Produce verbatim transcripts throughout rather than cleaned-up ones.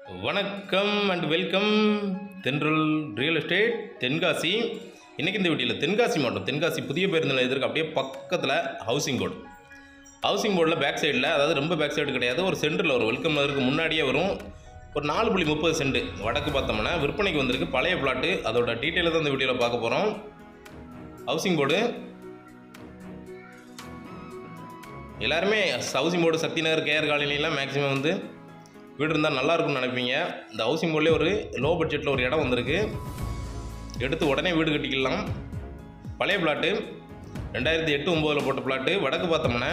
வணக்கம் and welcome Thendral real estate Tenkasi. இன்றைக்கி இந்த வீடியோவில் தென்காசி மாவட்டம் தென்காசி புதிய பேருந்து நிலையத்திற்கு அப்படியே பக்கத்தில் ஹவுசிங் போர்டு ஹவுசிங் போர்டில் பேக் சைடில், அதாவது ரொம்ப பேக் சைடு கிடையாது, ஒரு சென்டரில் ஒரு வெல்கம் நகருக்கு முன்னாடியே வரும். ஒரு நாலு புள்ளி முப்பது சென்ட் வடக்கு பார்த்தோம்னா விற்பனைக்கு வந்திருக்கு பழைய பிளாட்டு. அதோட டீட்டெயிலை தான் இந்த வீடியோவில் பார்க்க போகிறோம். ஹவுசிங் போர்டு எல்லாருமே housing board Sakthi Nagar KR காலனிலாம் மேக்ஸிமம் வந்து வீடு இருந்தால் நல்லாயிருக்கும்னு நினைப்பீங்க. இந்த ஹவுசிங் போர்ட்லேயே ஒரு லோ பட்ஜெட்டில் ஒரு இடம் வந்திருக்கு. எடுத்து உடனே வீடு கட்டிக்கலாம். பழைய பிளாட்டு ரெண்டாயிரத்தி எட்டு ஒம்போதில் போட்ட பிளாட்டு. வடக்கு பார்த்தோம்னா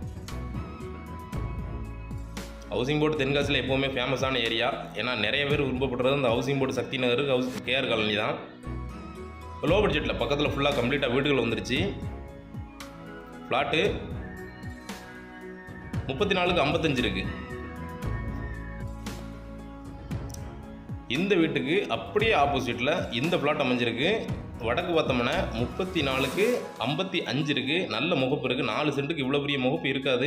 ஹவுசிங் போர்டு தென்காசியில் எப்போவுமே ஃபேமஸான ஏரியா. ஏன்னா நிறைய பேர் விரும்பப்படுறது அந்த housing board Sakthi Nagar house KR colony தான். லோ பட்ஜெட்டில் பக்கத்தில் ஃபுல்லாக கம்ப்ளீட்டாக வீடுகள் வந்துருச்சு. பிளாட்டு முப்பத்தி நாலுக்கு ஐம்பத்தஞ்சு இருக்குது. இந்த வீட்டுக்கு அப்படியே ஆப்போசிட்டில் இந்த பிளாட் அமைஞ்சிருக்கு. வடக்கு பார்த்தோம்னா முப்பத்தி நாலுக்கு ஐம்பத்தி அஞ்சு இருக்குது. நல்ல முகப்பு இருக்குது. நாலு சென்ட்டுக்கு இவ்வளோ பெரிய முகப்பு இருக்காது.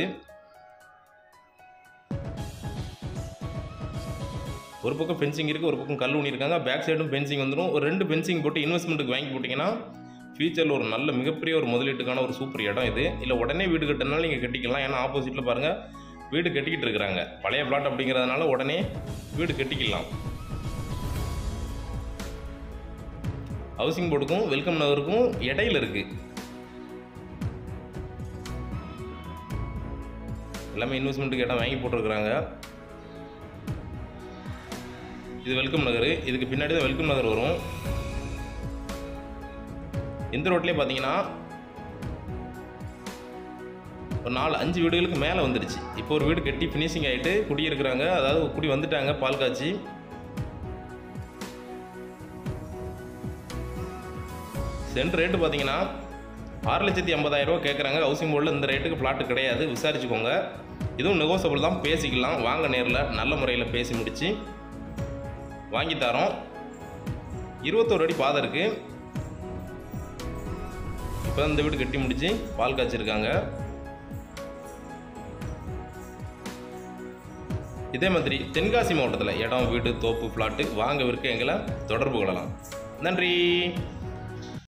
ஒரு பக்கம் ஃபென்சிங் இருக்குது, ஒரு பக்கம் கல் ஊனி இருக்காங்க. பேக் சைடும் ஃபென்சிங் வந்துடும். ஒரு ரெண்டு ஃபென்சிங் போட்டு இன்வெஸ்ட்மெண்ட்டுக்கு வாங்கி போட்டிங்கன்னா ஃபியூச்சரில் ஒரு நல்ல மிகப்பெரிய ஒரு முதலீட்டுக்கான ஒரு சூப்பர் இடம் இது. இல்லை உடனே வீடு கட்டினாலும் நீங்கள் கட்டிக்கலாம். ஏன்னா ஆப்போசிட்டில் பாருங்கள் வீடு கட்டிக்கிட்டு இருக்கிறாங்க. பழைய பிளாட் அப்படிங்கிறதுனால உடனே வீடு கட்டிக்கலாம். ஹவுசிங் போர்டுக்கும் வெல்கம் நகருக்கும் இடையில இருக்கு. எல்லாமே இன்வெஸ்ட்மெண்ட்டுக்கு இடம் வாங்கி போட்டிருக்கிறாங்க. இது வெல்கம் நகர். இதுக்கு பின்னாடி தான் வெல்கம் நகர் வரும். இந்த ரோட்லேயே பார்த்தீங்கன்னா ஒரு நாலு அஞ்சு வீடுகளுக்கு மேலே வந்துடுச்சு. இப்போ ஒரு வீடு கட்டி ஃபினிஷிங் ஆகிட்டு குடியிருக்கிறாங்க. அதாவது குடி வந்துட்டாங்க பால் காய்ச்சி. சென்ட் ரேட்டு பார்த்தீங்கன்னா ஆறு லட்சத்தி ஐம்பதாயிரம் ரூபா கேட்குறாங்க. ஹவுசிங் போர்டில் இந்த ரேட்டுக்கு பிளாட்டு கிடையாது, விசாரிச்சுக்கோங்க. இதுவும் நெகோசியபிள் தான், பேசிக்கலாம். வாங்க நேரில் நல்ல முறையில் பேசி முடித்து வாங்கி தரோம். இருபத்தோரு அடி பாதை இருக்குது. இப்போ இந்த வீடு கட்டி முடித்து பால் காய்ச்சிருக்காங்க. இதே மாதிரி தென்காசி மாவட்டத்தில் இடம், வீடு, தோப்பு, பிளாட்டு வாங்க விற்க எங்களை தொடர்பு கொள்ளலாம். நன்றி.